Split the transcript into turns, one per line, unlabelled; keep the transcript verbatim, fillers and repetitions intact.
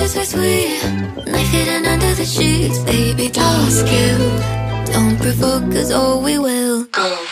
is so sweet. Knife hidden under the sheets. Baby, don't skill. Don't provoke, cause oh we will go.